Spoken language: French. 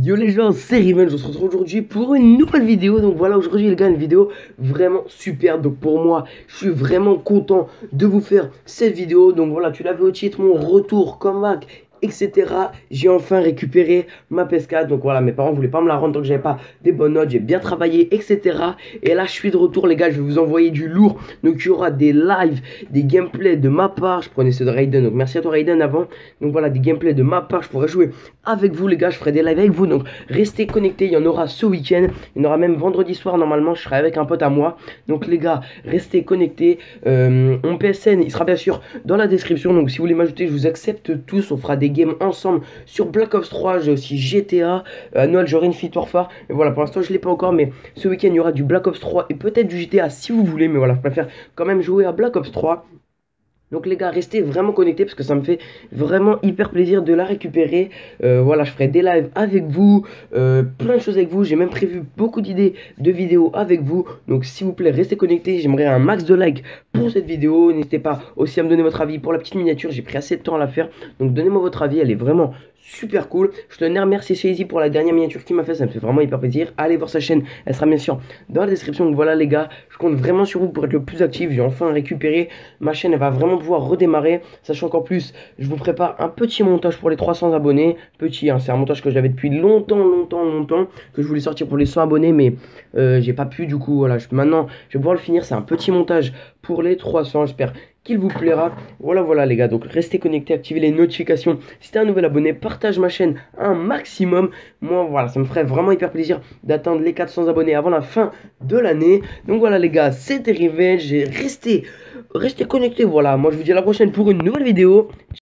Yo les gens, c'est Riven, je se retrouve aujourd'hui pour une nouvelle vidéo. Donc voilà, aujourd'hui les gars, une vidéo vraiment super. Donc pour moi, je suis vraiment content de vous faire cette vidéo. Donc voilà, tu l'avais au titre, mon retour, comeback, etc. J'ai enfin récupéré ma PS4. Donc voilà, mes parents voulaient pas me la rendre tant que j'avais pas des bonnes notes. J'ai bien travaillé, etc. Et là, je suis de retour les gars, je vais vous envoyer du lourd. Donc il y aura des lives, des gameplays de ma part. Je prenais ceux de Raiden, donc merci à toi Raiden avant. Donc voilà, des gameplays de ma part, je pourrais jouer avec vous les gars, je ferai des lives avec vous, donc restez connectés, il y en aura ce week-end, il y en aura même vendredi soir normalement, je serai avec un pote à moi, donc les gars, restez connectés, mon PSN, il sera bien sûr dans la description, donc si vous voulez m'ajouter, je vous accepte tous, on fera des games ensemble sur Black Ops 3, j'ai aussi GTA, à Noël j'aurai une Infinite Warfare, mais voilà, pour l'instant je l'ai pas encore, mais ce week-end il y aura du Black Ops 3 et peut-être du GTA si vous voulez, mais voilà, je préfère quand même jouer à Black Ops 3. Donc les gars, restez vraiment connectés parce que ça me fait vraiment hyper plaisir de la récupérer. Voilà, je ferai des lives avec vous, plein de choses avec vous. J'ai même prévu beaucoup d'idées de vidéos avec vous. Donc s'il vous plaît, restez connectés. J'aimerais un max de likes pour cette vidéo. N'hésitez pas aussi à me donner votre avis pour la petite miniature. J'ai pris assez de temps à la faire. Donc donnez-moi votre avis, elle est vraiment super cool. Je tenais à remercier Shazy pour la dernière miniature qu'il m'a fait, ça me fait vraiment hyper plaisir. Allez voir sa chaîne, elle sera bien sûr dans la description. Donc voilà les gars, je compte vraiment sur vous pour être le plus actif. J'ai enfin récupéré ma chaîne, elle va vraiment pouvoir redémarrer, sachant qu'en plus je vous prépare un petit montage pour les 300 abonnés. Petit, hein, c'est un montage que j'avais depuis longtemps, que je voulais sortir pour les 100 abonnés, mais j'ai pas pu du coup. Voilà, maintenant je vais pouvoir le finir. C'est un petit montage pour les 300, j'espère qu'il vous plaira. Voilà les gars, donc restez connectés, activez les notifications. Si t'es un nouvel abonné, partage ma chaîne un maximum. Moi voilà, ça me ferait vraiment hyper plaisir d'atteindre les 400 abonnés avant la fin de l'année. Donc voilà les gars, c'était Revenge, restez connectés. Voilà, moi je vous dis à la prochaine pour une nouvelle vidéo.